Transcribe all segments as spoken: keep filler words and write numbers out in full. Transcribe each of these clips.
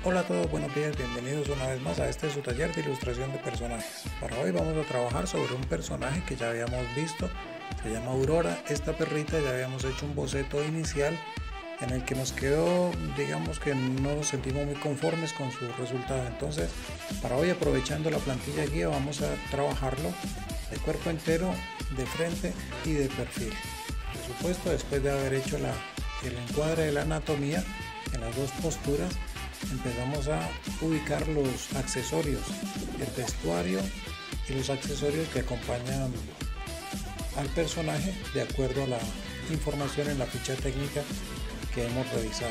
Hola a todos, buenos días, bienvenidos una vez más a este su taller de ilustración de personajes. Para hoy vamos a trabajar sobre un personaje que ya habíamos visto, se llama Aurora. Esta perrita ya habíamos hecho un boceto inicial en el que nos quedó, digamos que no nos sentimos muy conformes con su resultado. Entonces, para hoy, aprovechando la plantilla guía, vamos a trabajarlo de cuerpo entero, de frente y de perfil. Por supuesto, después de haber hecho la, el encuadre de la anatomía en las dos posturas, empezamos a ubicar los accesorios, el vestuario y los accesorios que acompañan al personaje de acuerdo a la información en la ficha técnica que hemos revisado.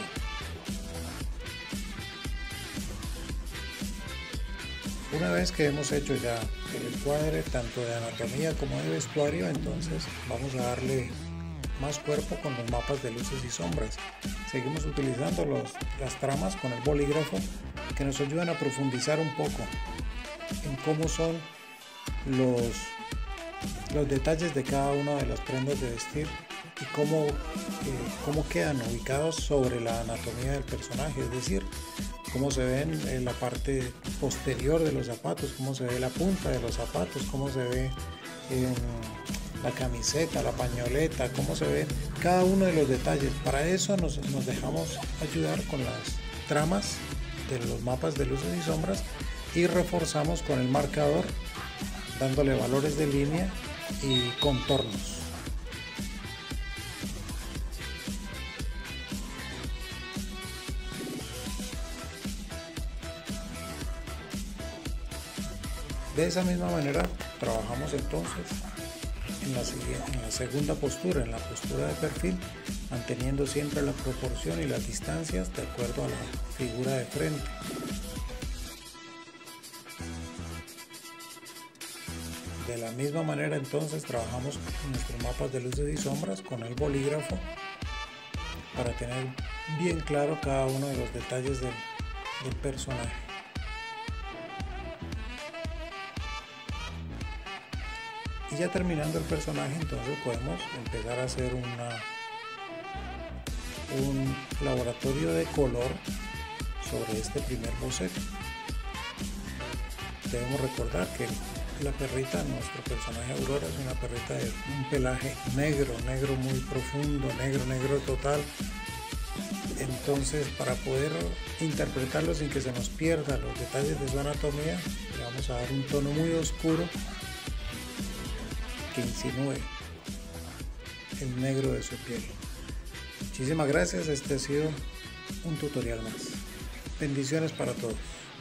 Una vez que hemos hecho ya el encuadre tanto de anatomía como de vestuario, entonces vamos a darle más cuerpo con los mapas de luces y sombras. Seguimos utilizando los, las tramas con el bolígrafo que nos ayudan a profundizar un poco en cómo son los, los detalles de cada una de las prendas de vestir y cómo, eh, cómo quedan ubicados sobre la anatomía del personaje, es decir, cómo se ven en la parte posterior de los zapatos, cómo se ve la punta de los zapatos, cómo se ve en la camiseta, la pañoleta, cómo se ve cada uno de los detalles. Para eso nos, nos dejamos ayudar con las tramas de los mapas de luces y sombras y reforzamos con el marcador dándole valores de línea y contornos. De esa misma manera trabajamos entonces en la, en la segunda postura, en la postura de perfil, manteniendo siempre la proporción y las distancias de acuerdo a la figura de frente. De la misma manera entonces trabajamos nuestros mapas de luces y sombras con el bolígrafo para tener bien claro cada uno de los detalles del, del personaje. Y ya terminando el personaje, entonces podemos empezar a hacer una, un laboratorio de color sobre este primer boceto. Debemos recordar que la perrita, nuestro personaje Aurora, es una perrita de un pelaje negro, negro muy profundo, negro, negro total. Entonces, para poder interpretarlo sin que se nos pierdan los detalles de su anatomía, le vamos a dar un tono muy oscuro que insinúe el negro de su piel. Muchísimas gracias, este ha sido un tutorial más. Bendiciones para todos.